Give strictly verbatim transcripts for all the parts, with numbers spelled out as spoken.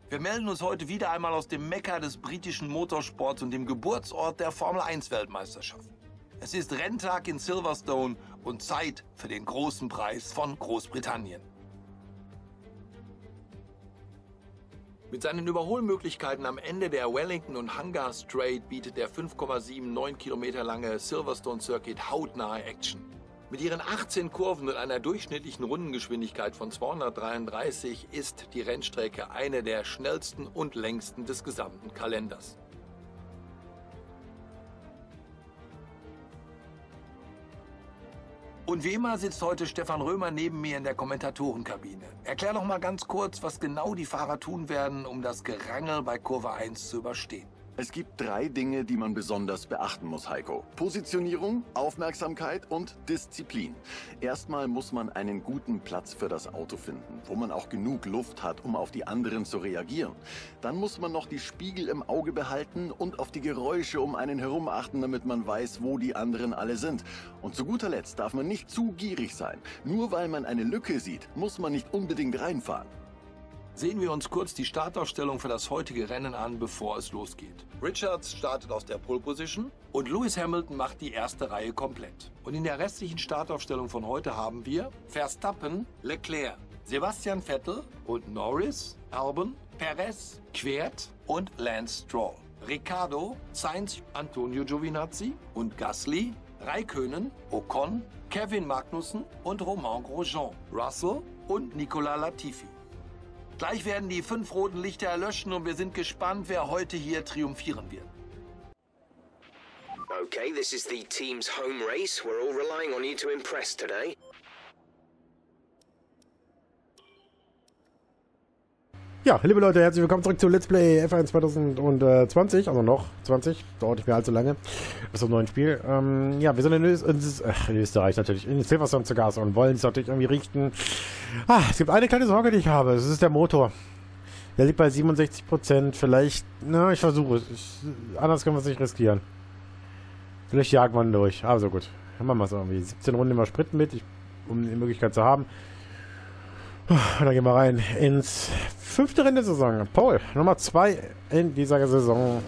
Wir melden uns heute wieder einmal aus dem Mekka des britischen Motorsports und dem Geburtsort der Formel eins Weltmeisterschaft. Es ist Renntag in Silverstone und Zeit für den großen Preis von Großbritannien. Mit seinen Überholmöglichkeiten am Ende der Wellington und Hangar Straight bietet der fünf Komma neunundsiebzig Kilometer lange Silverstone Circuit hautnahe Action. Mit ihren achtzehn Kurven und einer durchschnittlichen Rundengeschwindigkeit von zweihundertdreiunddreißig ist die Rennstrecke eine der schnellsten und längsten des gesamten Kalenders. Und wie immer sitzt heute Stefan Römer neben mir in der Kommentatorenkabine. Erklär doch mal ganz kurz, was genau die Fahrer tun werden, um das Gerangel bei Kurve eins zu überstehen. Es gibt drei Dinge, die man besonders beachten muss, Heiko. Positionierung, Aufmerksamkeit und Disziplin. Erstmal muss man einen guten Platz für das Auto finden, wo man auch genug Luft hat, um auf die anderen zu reagieren. Dann muss man noch die Spiegel im Auge behalten und auf die Geräusche um einen herum achten, damit man weiß, wo die anderen alle sind. Und zu guter Letzt darf man nicht zu gierig sein. Nur weil man eine Lücke sieht, muss man nicht unbedingt reinfahren. Sehen wir uns kurz die Startaufstellung für das heutige Rennen an, bevor es losgeht. Richards startet aus der Pole Position und Lewis Hamilton macht die erste Reihe komplett. Und in der restlichen Startaufstellung von heute haben wir Verstappen, Leclerc, Sebastian Vettel und Norris, Albon, Perez, Kvyat und Lance Stroll. Ricciardo, Sainz, Antonio Giovinazzi und Gasly, Räikkönen, Ocon, Kevin Magnussen und Romain Grosjean, Russell und Nicolas Latifi. Gleich werden die fünf roten Lichter erlöschen und wir sind gespannt, wer heute hier triumphieren wird. Okay, this is the team's home race. We're all relying on you to impress today. Ja, liebe Leute, herzlich willkommen zurück zu Let's Play F eins zwanzig zwanzig, also noch zwanzig, dauert nicht mehr allzu lange, bis zum neuen Spiel. Ähm, ja, wir sind in, Öst in, ach, in Österreich natürlich, in Silverstone zu Gast und wollen es natürlich irgendwie richten. Ah, es gibt eine kleine Sorge, die ich habe, es ist der Motor. Der liegt bei siebenundsechzig Prozent, vielleicht, na, ich versuche es, ich, anders können wir es nicht riskieren. Vielleicht jagen wir ihn durch, aber so gut, dann machen wir es irgendwie. siebzehn Runden immer Sprit mit, ich, um die Möglichkeit zu haben. Und dann gehen wir rein ins fünfte Rennen der Saison. Pole, Nummer zwei in dieser Saison.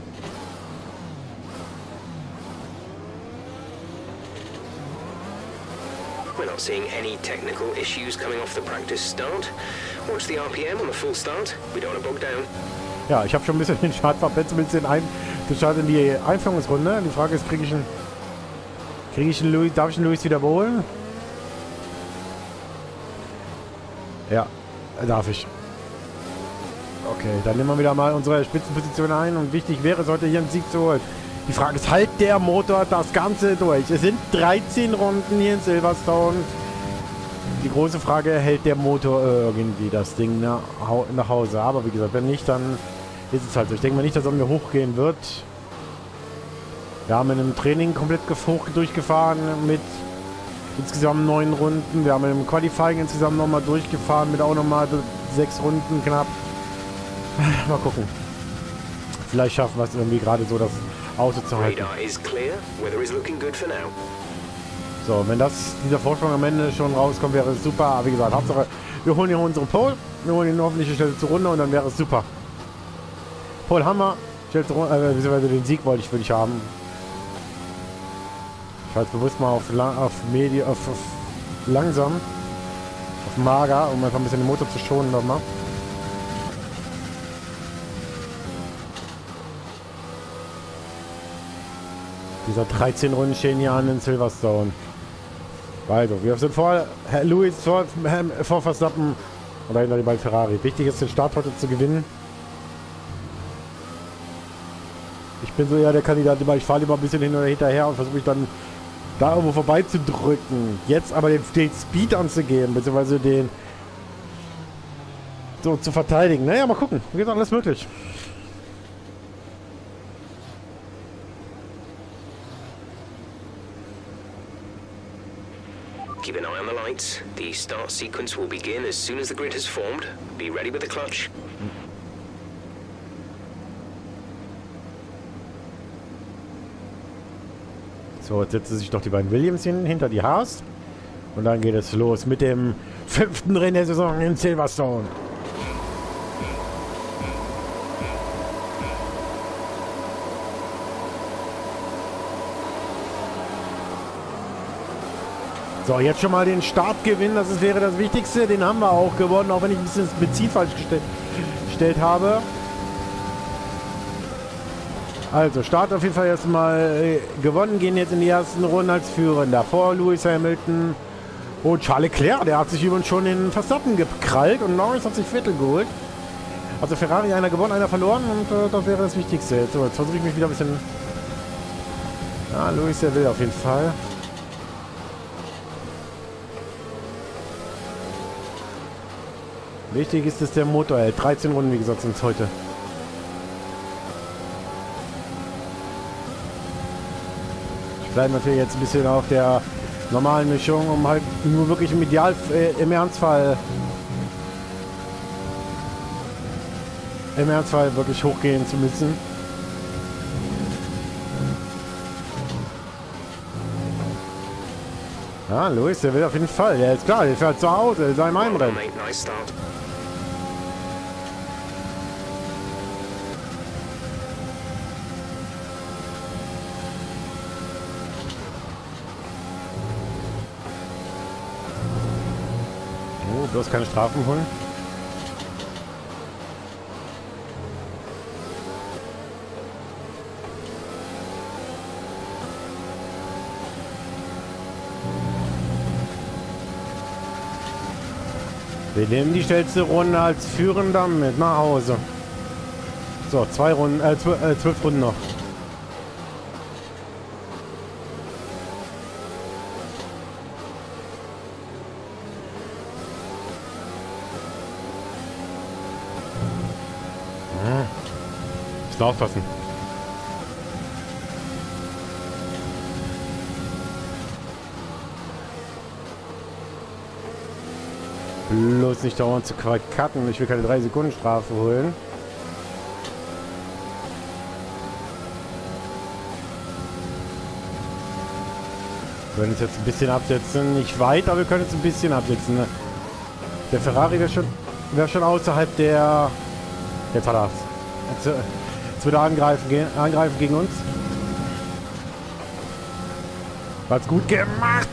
We're not seeing any technical issues coming off the practice start. Watch the R P M on the full start. We don't want to bog down. Ja, ich habe schon ein bisschen den Start verpennt, zumindest den ein Start in die Einführungsrunde. Die Frage ist, kriege ich einen, kriege ich einen Louis, darf ich einen Louis wieder überholen? Ja, darf ich. Okay, dann nehmen wir wieder mal unsere Spitzenposition ein und wichtig wäre es heute hier einen Sieg zu holen. Die Frage ist, halt der Motor das Ganze durch? Es sind dreizehn Runden hier in Silverstone. Die große Frage, hält der Motor irgendwie das Ding nach, nach Hause? Aber wie gesagt, wenn nicht, dann ist es halt so. Ich denke mal nicht, dass er mir hochgehen wird. Wir haben in einem Training komplett hoch durchgefahren mit insgesamt neun Runden. Wir haben im Qualifying insgesamt nochmal durchgefahren mit auch nochmal sechs Runden knapp. Mal gucken. Vielleicht schaffen wir es irgendwie gerade so, das Auto zu halten. So, wenn das dieser Vorsprung am Ende schon rauskommt, wäre es super. Aber wie gesagt, Hauptsache, wir holen hier unsere Pole. Wir holen ihn hoffentlich eine Stelle zur Runde und dann wäre es super. Pole haben wir. Stelle zur Runde, äh, beziehungsweise den Sieg wollte ich, würde ich haben. Ich halte bewusst mal auf, lang, auf, Medi auf, auf langsam, auf mager, um einfach ein bisschen den Motor zu schonen nochmal. Dieser dreizehn Runden stehen hier an in Silverstone. Also, wir sind vor Herr Lewis, vor, vor Verstappen und dahinter die beiden Ferrari. Wichtig ist, den Start heute zu gewinnen. Ich bin so eher der Kandidat, ich fahre lieber ein bisschen hin oder hinterher und versuche mich dann da irgendwo vorbeizudrücken. Jetzt aber den, den Speed anzugeben, beziehungsweise den so zu verteidigen. Naja, mal gucken. Wie gesagt, alles möglich. Keep an eye on the lights. The start sequence will begin as soon as the grid has formed. Be ready with the clutch. So, jetzt setzen sich doch die beiden Williams hin, hinter die Haas. Und dann geht es los mit dem fünften Rennen der Saison in Silverstone. So, jetzt schon mal den Startgewinn, das ist, wäre das Wichtigste. Den haben wir auch gewonnen, auch wenn ich ein bisschen das Benzin falsch gestell, gestellt habe. Also, Start auf jeden Fall erstmal äh, gewonnen, gehen jetzt in die ersten Runden als Führender. Vor Lewis Hamilton und Charles Leclerc, der hat sich übrigens schon in Verstappen gekrallt und Norris hat sich Viertel geholt. Also Ferrari, einer gewonnen, einer verloren und äh, das wäre das Wichtigste. Jetzt, so, jetzt versuche ich mich wieder ein bisschen... Ja, Lewis, der will auf jeden Fall. Wichtig ist, dass der Motor hält. dreizehn Runden, wie gesagt, sind es heute. Ich bleibe natürlich jetzt ein bisschen auf der normalen Mischung, um halt nur wirklich im Ideal, äh, im Ernstfall im Ernstfall wirklich hochgehen zu müssen. Ja, Lewis, der will auf jeden Fall. Der ist klar, der fährt zu Hause, in seinem Einrennen. Oh, bloß keine Strafen holen. Wir nehmen die schnellste Runde als Führender mit nach Hause. So, zwei Runden, äh, zwölf, äh, zwölf Runden noch. Hm. Ist aufpassen. Bloß nicht dauernd zu cutten. Ich will keine drei Sekunden Strafe holen. Wir können es jetzt ein bisschen absetzen. Nicht weit, aber wir können es ein bisschen absetzen. Der Ferrari wäre schon, wär schon außerhalb der... Jetzt hat er es. Jetzt, jetzt wird er angreifen, angreifen gegen uns. Hat's gut gemacht.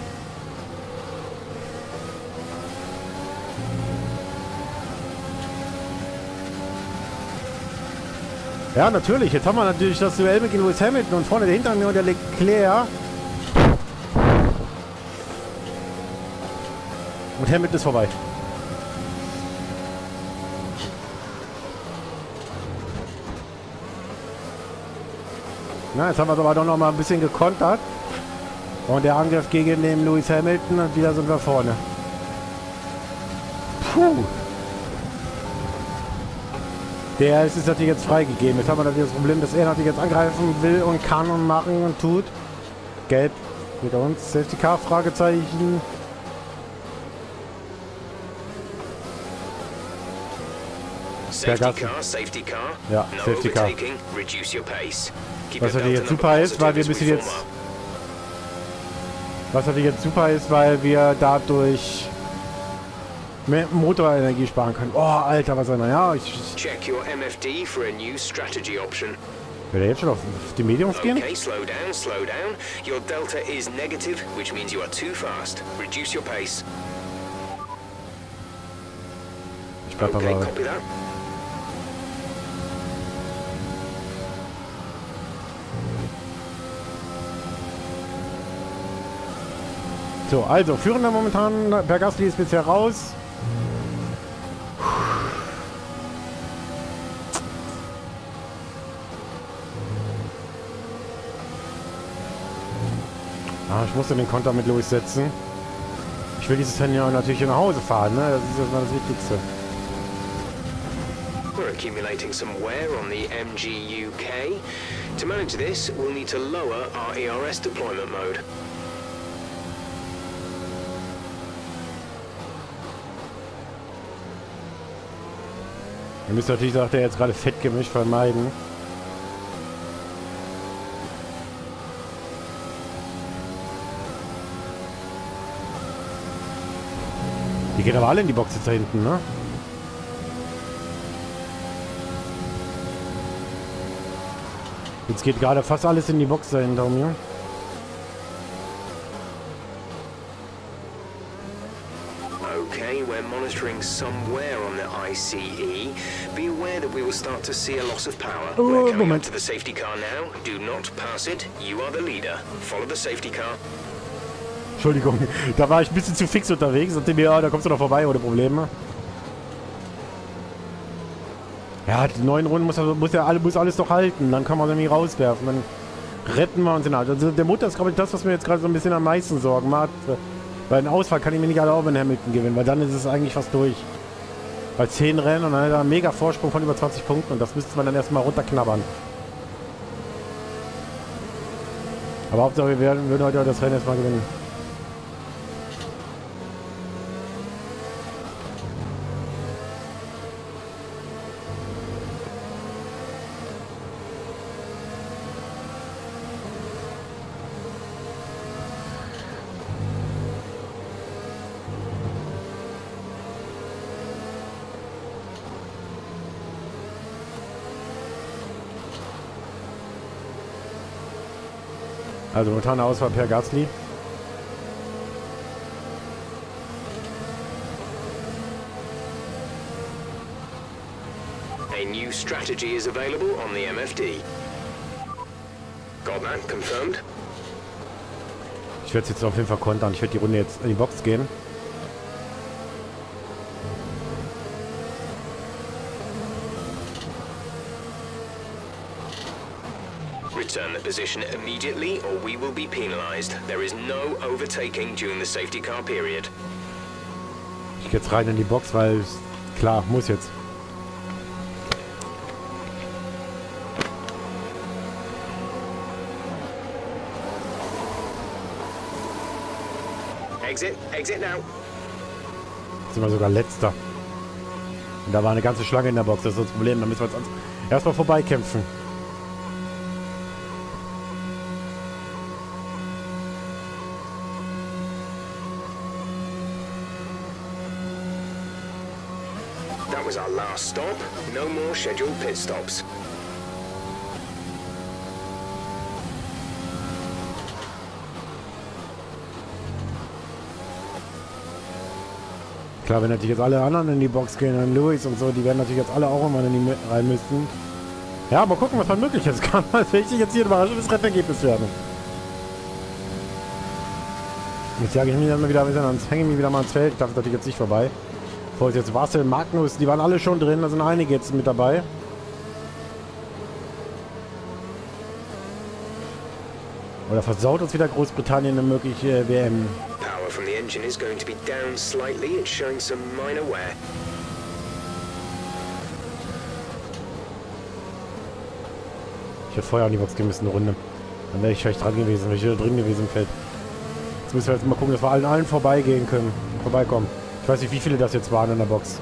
Ja, natürlich. Jetzt haben wir natürlich das Duell mit Lewis Hamilton und vorne der hinter mir und der Leclerc. Und Hamilton ist vorbei. Na, jetzt haben wir es aber doch noch mal ein bisschen gekontert. Und der Angriff gegen den Lewis Hamilton und wieder sind wir vorne. Puh. Der ist es natürlich jetzt freigegeben. Jetzt haben wir natürlich das Problem, dass er natürlich jetzt angreifen will und kann und machen und tut. Gelb mit uns. Safety Car, Fragezeichen. Safety Car, Safety Car. Ja, Safety Car. Was natürlich jetzt super ist, weil wir ein bisschen jetzt... Was natürlich jetzt super ist, weil wir dadurch... mehr Motorenergie sparen können. Oh, Alter, was einer. Ja, ich... Check your M F D for a new strategy option. Will er jetzt schon auf die Mediums gehen? Okay, slow down, slow down. Your delta is negative, which means you are too fast. Reduce your pace. Ich bleib okay, aber... copy that. So, also, führender momentan, Per Gasly ist bisher raus. Ah, ich musste den Konter mit Lewis setzen. Ich will dieses Rennen ja natürlich nach Hause fahren, ne? Das ist erstmal das Wichtigste. We're accumulating some wear on the M G U K. To manage this, we'll need to lower our E R S deployment mode. Wir müssen natürlich, sagt er, jetzt gerade Fettgemisch vermeiden. Die gehen aber alle in die Box jetzt da hinten, ne? Jetzt geht gerade fast alles in die Box da hinter mir. me we're monitoring some wear on the I C E, be aware that we will start to see a loss of power. Oh, We're coming Moment. up to the safety car now. Do not pass it. You are the leader. Follow the safety car. Entschuldigung, da war ich ein bisschen zu fix unterwegs und dem, ja, da kommst du noch vorbei ohne Probleme. Ja, die neun Runden muss, muss ja alle, muss alles doch halten. Dann kann man nämlich rauswerfen. Dann retten wir uns in Alt. Also der Mutter ist, glaube ich, das, was mir jetzt gerade so ein bisschen am meisten Sorgen macht. Weil einen Ausfall kann ich mir nicht erlauben, wenn Hamilton gewinnt, weil dann ist es eigentlich fast durch. Bei zehn Rennen und dann hat er einen mega Vorsprung von über zwanzig Punkten und das müsste man dann erstmal runterknabbern. Aber Hauptsache wir werden, würden heute das Rennen erstmal gewinnen. Also momentan Auswahl per Gasly. A new strategy is available on the M F D. Got that confirmed? Ich werde es jetzt auf jeden Fall kontern. Ich werde die Runde jetzt in die Box gehen. Return the position immediately or we will be penalized. There is no overtaking during the safety car period. Ich gehe jetzt rein in die Box, weil klar, muss jetzt. Exit, exit now. Jetzt sind wir sogar letzter. Und da war eine ganze Schlange in der Box, das ist das Problem. Da müssen wir jetzt erstmal vorbeikämpfen. That was our last stop. No more scheduled pit stops. Klar, wenn natürlich jetzt alle anderen in die Box gehen, dann Lewis und so, die werden natürlich jetzt alle auch immer in die rein müssen. Ja, mal gucken, was man möglich ist. Kann tatsächlich jetzt hier ein überraschendes Rennergebnis werden. Jetzt jage ich mich dann mal wieder ein bisschen ans, hänge ich mich wieder mal ans Feld. Ich darf natürlich jetzt nicht vorbei. Bevor jetzt Wassel, Magnus, die waren alle schon drin, da sind einige jetzt mit dabei. Oder versaut uns wieder Großbritannien eine mögliche W M. Power from the engine is going to be down slightly. It's showing some minor wear. Ich hätte vorher an die Box gehen müssen, eine Runde. Dann wäre ich vielleicht dran gewesen, wäre ich wieder drin gewesen im Feld. Jetzt müssen wir jetzt mal gucken, dass wir allen, allen vorbeigehen können. Vorbeikommen. Ich weiß nicht, wie viele das jetzt waren in der Box.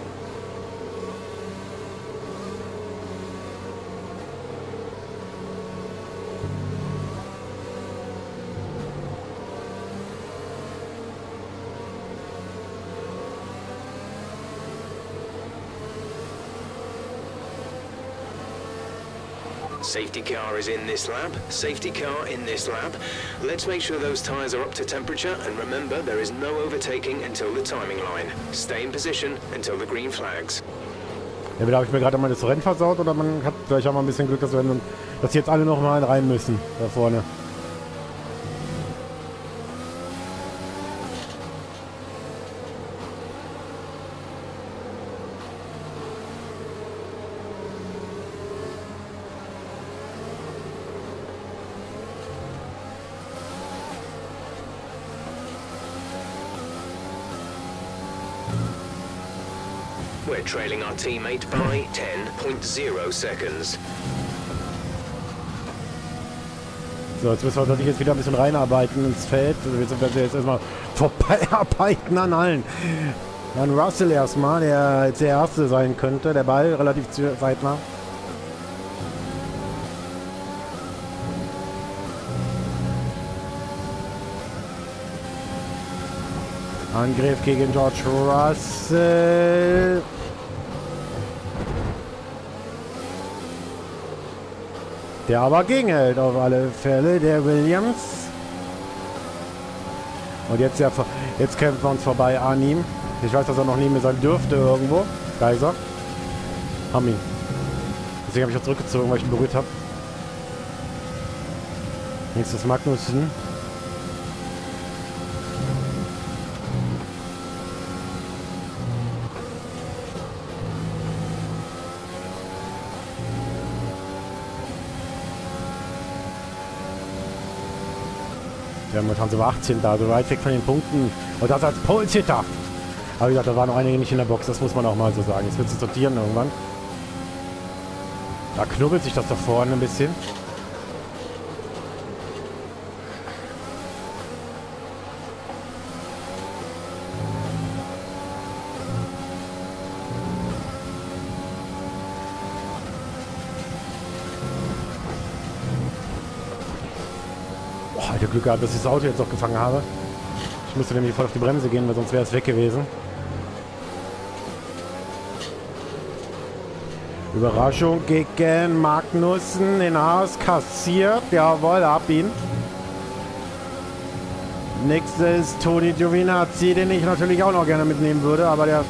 Safety car is in this lap. Safety car in this lap. Let's make sure those tyres are up to temperature and remember there is no overtaking until the timing line. Stay in position until the green flags. Entweder habe ich mir gerade mal das Rennen versaut oder man hat vielleicht auch mal ein bisschen Glück, dass, wir, dass jetzt alle noch mal rein müssen da vorne. We're trailing our teammate by ten point zero seconds. So, jetzt müssen wir natürlich jetzt wieder ein bisschen reinarbeiten ins Feld. Also jetzt werden wir jetzt erstmal vorbeiarbeiten an allen. Dann Russell erstmal, der jetzt der Erste sein könnte. Der Ball relativ zeitnah. Angriff gegen George Russell. Der aber gegenhält auf alle Fälle, der Williams. Und jetzt, ja, jetzt kämpfen wir uns vorbei an ihm. Ich weiß, dass er noch neben mir sein dürfte irgendwo. Da ist er. Haben ihn. Deswegen habe ich auch zurückgezogen, weil ich ihn berührt habe. Nächstes Magnussen. Ja, momentan sind wir achtzehn da, so weit weg von den Punkten. Und das als Pole-Sitter. Aber wie gesagt, da waren noch einige nicht in der Box, das muss man auch mal so sagen. Jetzt wird es sortieren irgendwann. Da knubbelt sich das da vorne ein bisschen. Boah, Alter, Glück gehabt, dass ich das Auto jetzt noch gefangen habe. Ich musste nämlich voll auf die Bremse gehen, weil sonst wäre es weg gewesen. Überraschung gegen Magnussen. Den Haas kassiert. Jawohl, ab ihn. Nächstes ist Toni Giovinazzi, den ich natürlich auch noch gerne mitnehmen würde, aber der...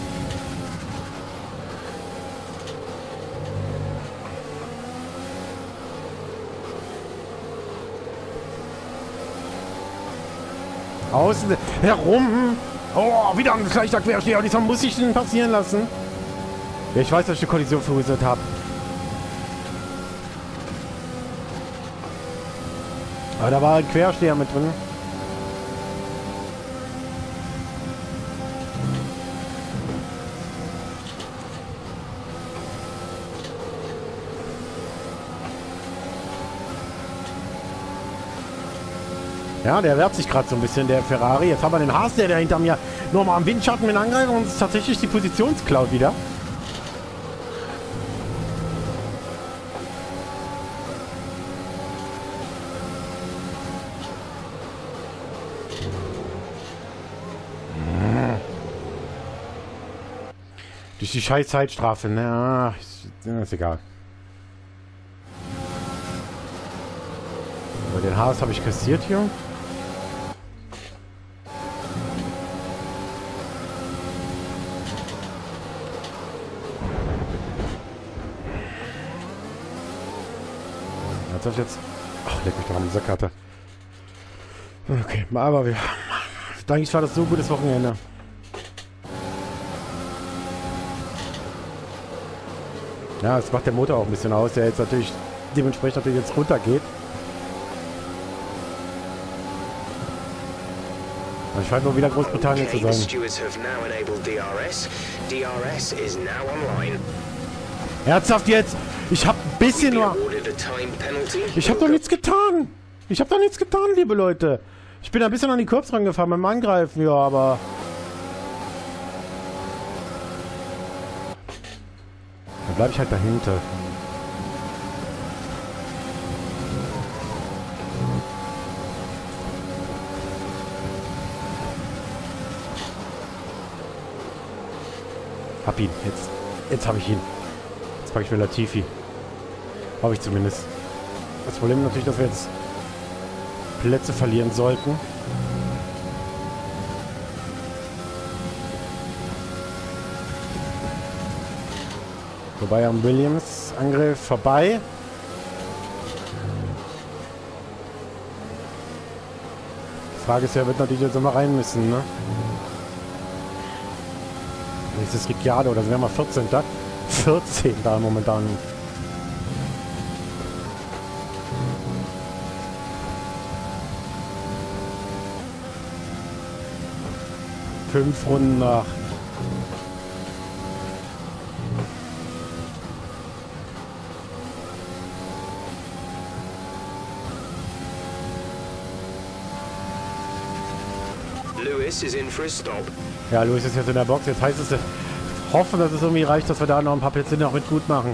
Außen herum. Oh, wieder ein leichter Quersteher. Und diesmal muss ich den passieren lassen. Ja, ich weiß, dass ich eine Kollision verursacht habe. Aber da war ein Quersteher mit drin. Ja, der wehrt sich gerade so ein bisschen, der Ferrari. Jetzt haben wir den Haas, der, der hinter mir nur mal am Windschatten mit angreift und es ist tatsächlich die Positionscloud wieder. Durch die scheiß Zeitstrafe, ne? Ah, ist, ist egal. Aber den Haas habe ich kassiert hier. Jetzt habe ich jetzt... Ach, leck mich doch an dieser Karte. Okay, aber wir... Eigentlich war das so ein gutes Wochenende. Ja, das macht der Motor auch ein bisschen aus, der jetzt natürlich dementsprechend natürlich jetzt runtergeht. Ich scheint nur wieder Großbritannien zu sein. Ernsthaft jetzt? Ich habe ein bisschen nur... Ich habe doch nichts getan. Ich habe doch nichts getan, liebe Leute. Ich bin ein bisschen an die Curbs rangefahren beim Angreifen, ja, aber... Dann bleibe ich halt dahinter. Hab ihn. Jetzt, jetzt habe ich ihn. Jetzt packe ich mir Latifi. Habe ich zumindest. Das Problem ist natürlich, dass wir jetzt Plätze verlieren sollten. Vorbei am Williams. Angriff vorbei. Die Frage ist ja, wird natürlich jetzt immer rein müssen, ne? Nächstes Ricciardo, da sind wir mal vierzehnter vierzehnter momentan. Fünf Runden nach. Lewis is in for a stop. Ja, Lewis ist jetzt in der Box. Jetzt heißt es, hoffen, dass es irgendwie reicht, dass wir da noch ein paar Plätze noch mit gut machen.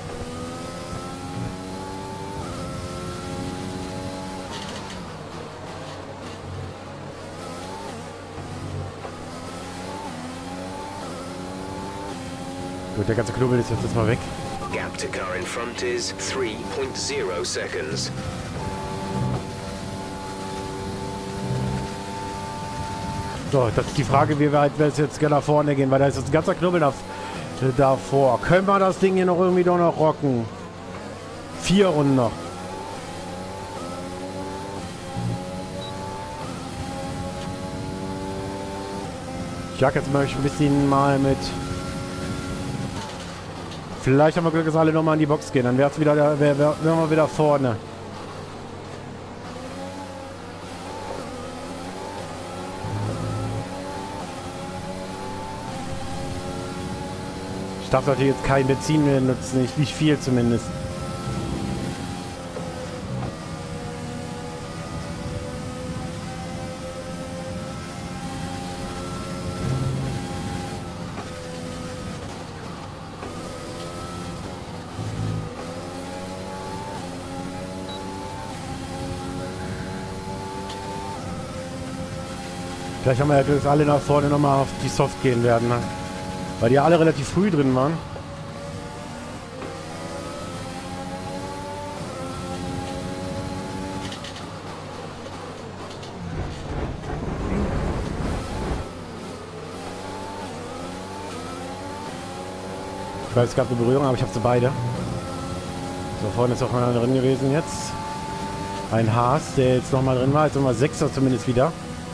Gut, der ganze Knubbel ist jetzt erstmal weg. Gap to car in front is three point zero seconds. So, das ist die Frage, wie weit wir jetzt nach vorne gehen, weil da ist ein ganzer Knubbel da, davor. Können wir das Ding hier noch irgendwie doch noch rocken? Vier Runden noch. Ich jag jetzt mal ein bisschen mal mit. Vielleicht haben wir Glück, dass alle nochmal in die Box gehen. Dann wäre es wieder, wär, wär, wären wir wieder vorne. Ich darf natürlich jetzt kein Benzin mehr nutzen, nicht, nicht viel zumindest. Vielleicht haben wir ja Glück, dass alle nach vorne nochmal auf die Soft gehen werden, ne? Weil die ja alle relativ früh drin waren. Ich weiß, es gab eine Berührung, aber ich habe sie beide. So, vorne ist auch mal drin gewesen jetzt. Ein Haas, der jetzt nochmal drin war. Jetzt nochmal Sechser zumindest wieder.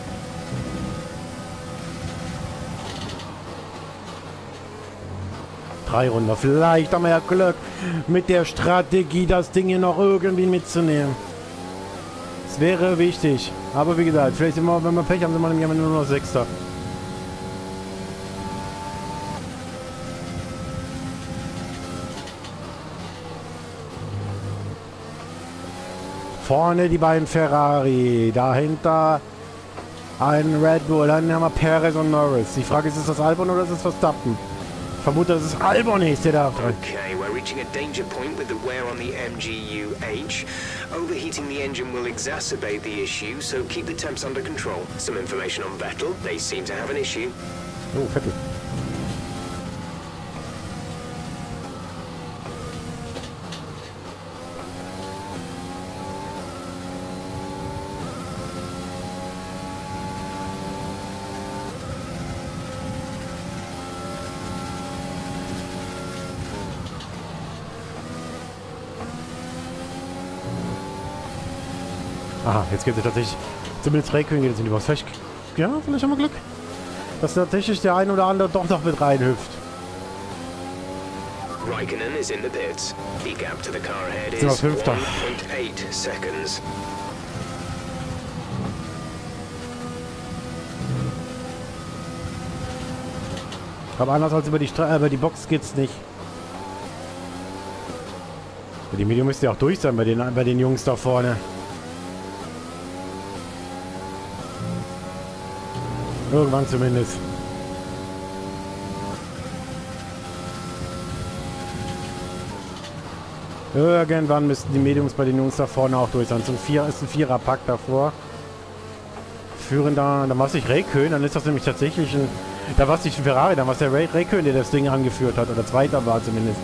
Drei Runden. Vielleicht haben wir ja Glück mit der Strategie, das Ding hier noch irgendwie mitzunehmen. Das wäre wichtig. Aber wie gesagt, vielleicht immer, wenn wir Pech haben, sind wir nämlich nur noch Sechster. Vorne die beiden Ferrari. Dahinter ein Red Bull. Dann haben wir Perez und Norris. Die Frage ist, ist das Albon oder ist es Verstappen? Ich vermute, dass es Albon ist, der da drin. Okay, we're reaching a danger point with the wear on the M G U H. Overheating the engine will exacerbate the issue, so keep the temps under control. Some information on Vettel. They seem to have an issue. Oh, Vettel. Aha, jetzt geht es tatsächlich, zumindest Räikkönen geht jetzt in die Box. Vielleicht, ja, vielleicht haben wir Glück, dass tatsächlich der ein oder andere doch noch mit reinhüpft. Raikkonen is in the pits. The gap to the car ahead is Sind wir Fünfter. one point eight seconds. Aber anders als über die, Stra äh, über die Box geht's nicht. Die Medium müsste ja auch durch sein bei den, bei den Jungs da vorne. Irgendwann zumindest. Irgendwann müssten die Mediums bei den Jungs da vorne auch durch sein. So ein Vier ist ein Vierer-Pack davor. Führen da, dann war es nicht Räikkönen, dann ist das nämlich tatsächlich ein, da war es nicht ein Ferrari, dann war es der Ray Räikkönen, der das Ding angeführt hat, oder Zweiter war zumindest.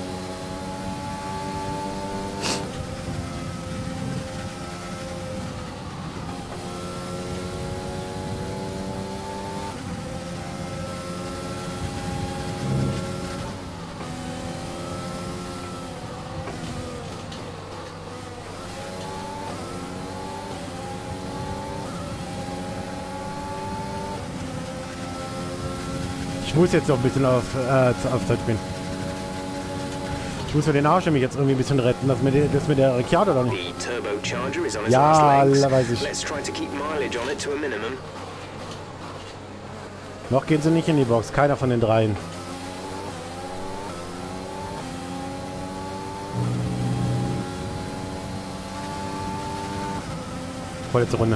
Ich muss jetzt noch ein bisschen auf, äh, auf Zeit spielen. Ich muss mir den Arsch nämlich jetzt irgendwie ein bisschen retten, dass mir, dass mir der Ricciardo da nicht... Ja, weiß ich. Noch gehen sie nicht in die Box, keiner von den dreien. Vorletzte Runde.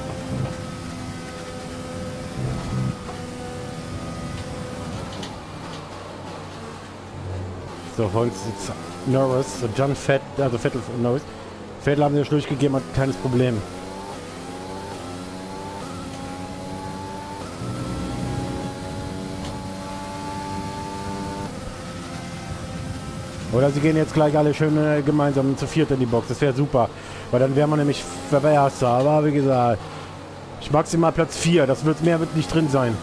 So, vor uns ist Norris, John Fett, also Vettel und Norris. Vettel haben sie durchgegeben, hat keines Problem. Oder sie gehen jetzt gleich alle schön äh, gemeinsam zu viert in die Box. Das wäre super. Weil dann wären wir nämlich Erster. Aber wie gesagt, Ich maximal Platz vier. Das wird, mehr wird nicht drin sein.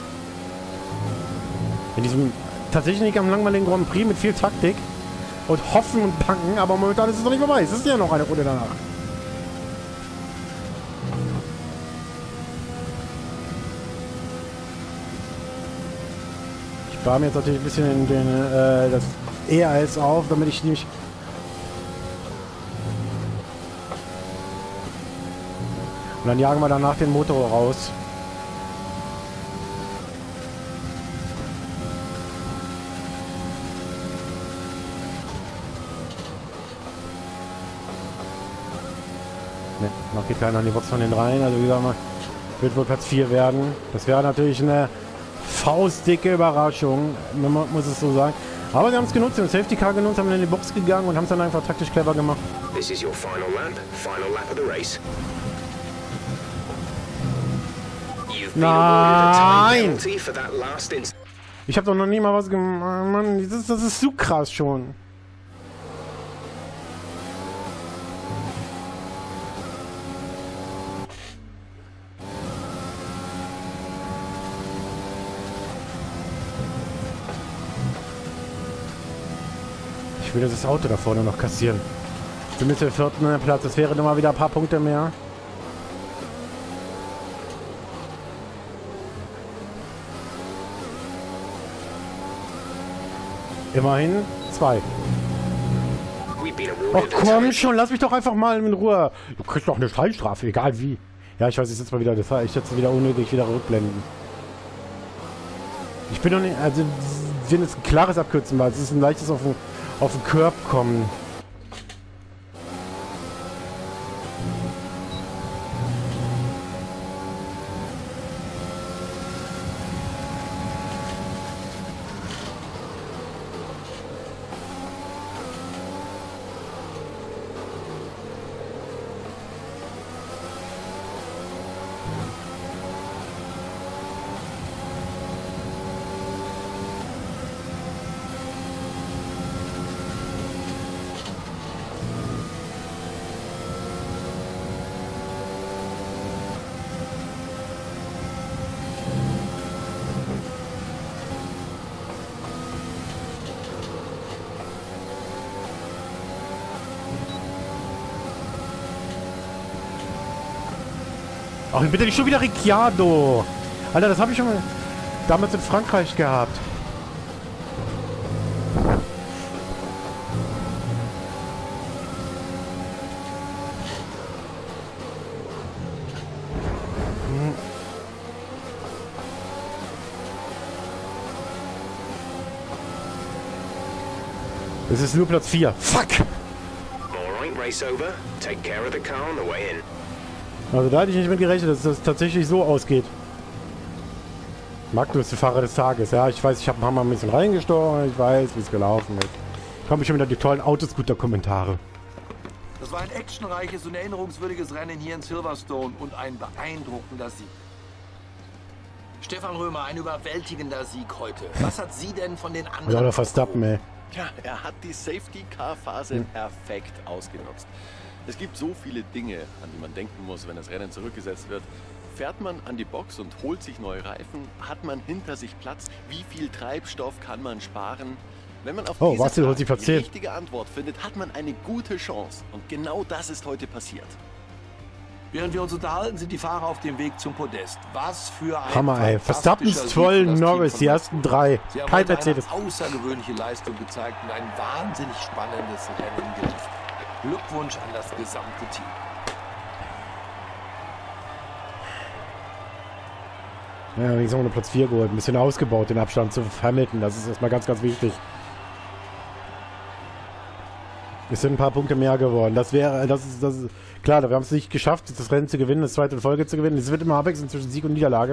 In diesem tatsächlich nicht am langweiligen Grand Prix mit viel Taktik und Hoffen und Banken, aber momentan ist es noch nicht vorbei. Es ist ja noch eine Runde danach. Ich baue mir jetzt natürlich ein bisschen in den, äh, das E A S auf, damit ich nicht... Und dann jagen wir danach den Motor raus. Ne, noch geht keiner an die Box von den Reihen. Also wie gesagt, wird wohl Platz vier werden. Das wäre natürlich eine faustdicke Überraschung, man muss es so sagen. Aber sie haben es genutzt, sie haben Safety Car genutzt, haben in die Box gegangen und haben es dann einfach taktisch clever gemacht. This is your final lap, final lap of the race. You've been awarded a time penalty for that last instance. Ich habe doch noch nie mal was gemacht. Mann, das ist, das ist zu krass schon. Ich will das Auto da vorne noch kassieren. Für mit dem vierten Platz. Das wäre nochmal wieder ein paar Punkte mehr. Immerhin zwei. Ach komm schon, lass mich doch einfach mal in Ruhe. Du kriegst doch eine Streitstrafe, egal wie. Ja, ich weiß, ich setze mal wieder, das war ich jetzt wieder unnötig, wieder rückblenden. Ich bin noch nicht, also wenn es ein klares Abkürzen war, es ist ein leichtes auf den, auf den Curb kommen. Ach, bitte nicht schon wieder Ricciardo. Alter, das habe ich schon mal damals in Frankreich gehabt. Hm. Es ist nur Platz vier. Fuck! Alright, race over. Take care of the car on the way in. Also da hätte ich nicht mit gerechnet, dass das tatsächlich so ausgeht. Magnus, der Fahrer des Tages. Ja, ich weiß, ich habe ein paar Mal ein bisschen reingestochen. Ich weiß, wie es gelaufen ist. Kommen schon wieder die tollen Autoscooter-Kommentare. Das war ein actionreiches und erinnerungswürdiges Rennen hier in Silverstone und ein beeindruckender Sieg. Stefan Römer, ein überwältigender Sieg heute. Was hat Sie denn von den anderen... Ja, der Verstappen, ey. Ja, er hat die Safety-Car-Phase hm. perfekt ausgenutzt. Es gibt so viele Dinge, an die man denken muss, wenn das Rennen zurückgesetzt wird. Fährt man an die Box und holt sich neue Reifen? Hat man hinter sich Platz? Wie viel Treibstoff kann man sparen? Wenn man auf oh, diese was, Frage die, die richtige Antwort findet, hat man eine gute Chance. Und genau das ist heute passiert. Während wir uns unterhalten, sind die Fahrer auf dem Weg zum Podest. Was für ein Hammer, ey. Verstappen ist toll, Norris, die ersten drei. Sie haben Kein heute Mercedes. Eine außergewöhnliche Leistung gezeigt und ein wahnsinnig spannendes Rennen geliefert. Glückwunsch an das gesamte Team. Ja, wir haben nur Platz vier geholt. Ein bisschen ausgebaut, den Abstand zu Hamilton. Das ist erstmal ganz, ganz wichtig. Es sind ein paar Punkte mehr geworden. Das wäre, das ist, das ist klar, wir haben es nicht geschafft, das Rennen zu gewinnen, das zweite Folge zu gewinnen. Es wird immer abwechseln zwischen Sieg und Niederlage.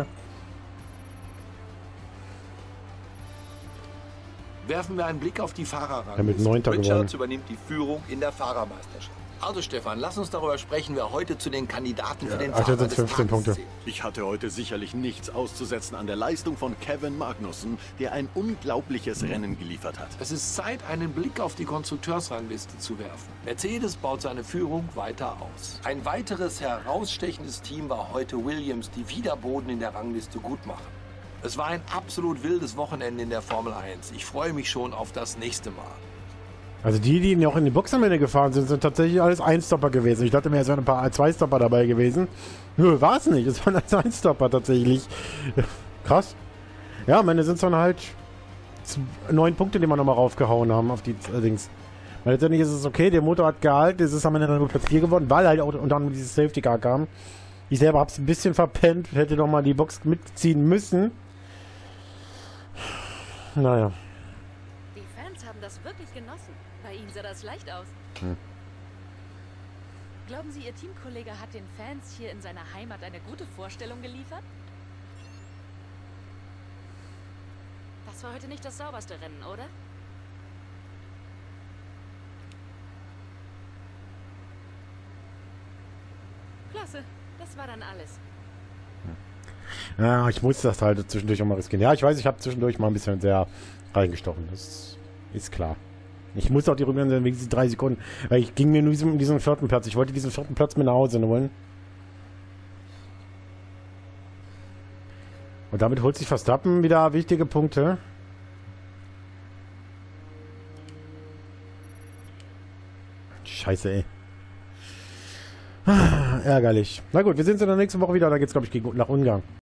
Werfen wir einen Blick auf die Fahrerrang. Ja, mit Neunter Richards gewonnen. übernimmt die Führung in der Fahrermeisterschaft. Also Stefan, lass uns darüber sprechen, wer heute zu den Kandidaten für Ja, den ach, Fahrer das des sind fünfzehn Tages Punkte. zählt. Ich hatte heute sicherlich nichts auszusetzen an der Leistung von Kevin Magnussen, der ein unglaubliches Rennen geliefert hat. Es ist Zeit, einen Blick auf die Konstrukteursrangliste zu werfen. Mercedes baut seine Führung weiter aus. Ein weiteres herausstechendes Team war heute Williams, die wieder Boden in der Rangliste gut machen. Es war ein absolut wildes Wochenende in der Formel eins. Ich freue mich schon auf das nächste Mal. Also die, die noch in die Box am Ende gefahren sind, sind tatsächlich alles Einstopper gewesen. Ich dachte mir, es wären ein paar Zwei-Stopper dabei gewesen. Nö, war es nicht. Es waren alles Einstopper tatsächlich. Krass. Ja, am Ende sind es dann halt neun Punkte, die wir nochmal raufgehauen haben auf die äh, Dings. Weil letztendlich ist es okay, der Motor hat gehalten, es ist am Ende dann nur Platz vier geworden, weil halt auch unter anderem dieses Safety Car kam. Ich selber hab's ein bisschen verpennt, hätte noch mal die Box mitziehen müssen. Naja. Die Fans haben das wirklich genossen. Bei ihnen sah das leicht aus. Hm. Glauben Sie, Ihr Teamkollege hat den Fans hier in seiner Heimat eine gute Vorstellung geliefert? Das war heute nicht das sauberste Rennen, oder? Klasse, das war dann alles. Ja, ich muss das halt zwischendurch auch mal riskieren. Ja, ich weiß, ich habe zwischendurch mal ein bisschen sehr reingestochen. Das ist klar. Ich muss auch die Rückrunde wegen diesen drei Sekunden. Weil ich ging mir nur diesen, diesen vierten Platz. Ich wollte diesen vierten Platz mit nach Hause holen. Und damit holt sich Verstappen wieder wichtige Punkte. Scheiße, ey. Ah, ärgerlich. Na gut, wir sehen uns in der nächsten Woche wieder. Da geht's, glaube ich, gegen, nach Ungarn.